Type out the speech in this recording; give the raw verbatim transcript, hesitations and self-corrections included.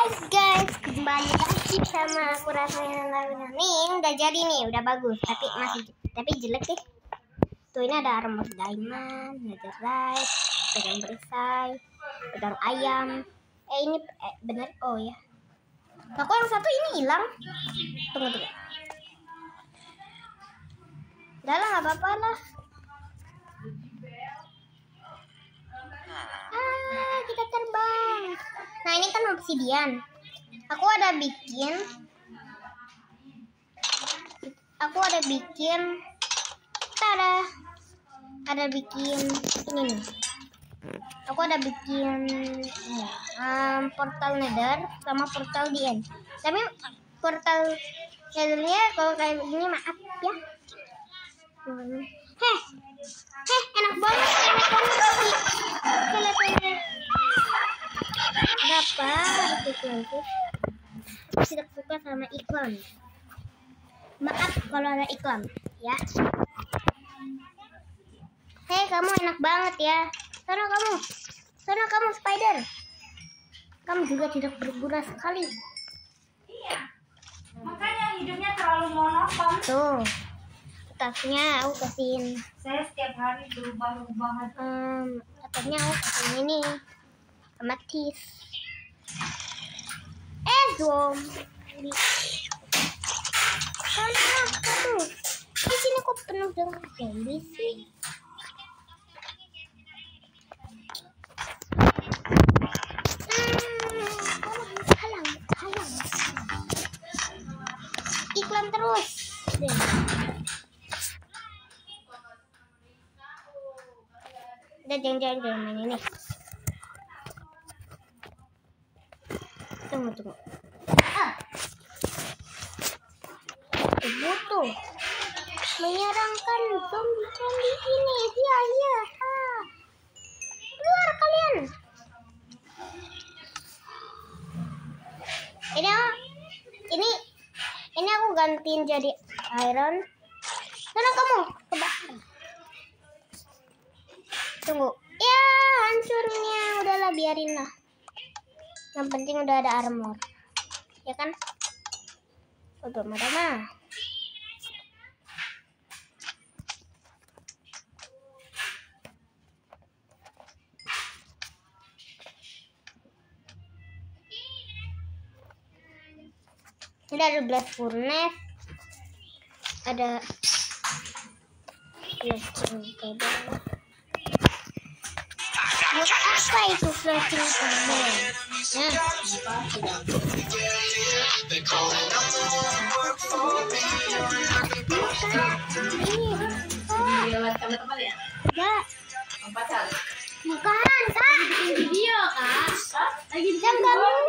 Hai guys, kembali lagi sama aku rasanya nih. Udah jadi nih, udah bagus, tapi masih tapi jelek deh. Tuh ini ada armor diamond, netherite, pedang perisai, pedang ayam. Eh ini eh, bener, oh ya. Nah, kok yang satu ini hilang? Tunggu tunggu. Udah lah, nggak apa-apa lah. Ah, kita terbang. Nah ini kan obsidian. Aku ada bikin. Aku ada bikin. Tada. Ada bikin ini nih. Aku ada bikin ya, um, portal nether sama portal di end. Tapi portal nethernya kalau kayak begini maaf ya. Heh, heh enak banget, enak banget sih kelihatannya. Kenapa harus iklan sih? Aku tidak suka sama iklan. Maaf kalau ada iklan, ya. Hei kamu enak banget ya. Sana kamu, sana kamu spider. Kamu juga tidak berguna sekali. Iya. Makanya hidupnya terlalu monoton. Tuh, atasnya aku kasihin. Saya setiap hari berubah-ubah. Um, atasnya aku kasihin ini amatis. Eh zombie. Sana kamu. Di sini kok penuh dengan zombie sih? Halang, halang. Iklan terus. Udah jangan-jangan jangan main ini. Tunggu tunggu. Ah. Butuh menyerangkan zombie-zombie ini. Iya iya. Ah. Keluar kalian. Ini ini ini aku gantiin jadi iron. Sana kamu kebakar. Tunggu. Ya hancurnya. Udahlah biarin lah. Yang penting udah ada armor. Ya kan? Udah mana? Ini ada blast furnace, ada flashing table. Buat apa itu flashing table? Nah, ini Lewat teman-teman ya? enggak, Pacar. bukan kak. Bikin video kak? Lagi jam kamu.